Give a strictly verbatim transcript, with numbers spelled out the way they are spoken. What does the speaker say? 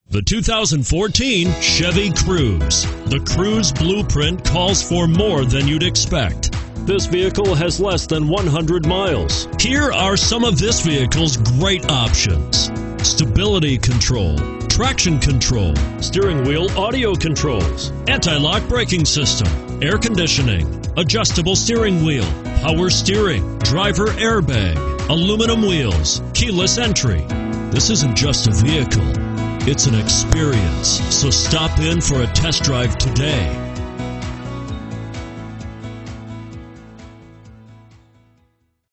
The two thousand fourteen Chevy Cruze. The Cruze blueprint calls for more than you'd expect. This vehicle has less than one hundred miles. Here are some of this vehicle's great options: stability control, traction control, steering wheel audio controls, anti-lock braking system, air conditioning, adjustable steering wheel, power steering, driver airbag, aluminum wheels, keyless entry. This isn't just a vehicle, it's an experience. So stop in for a test drive today.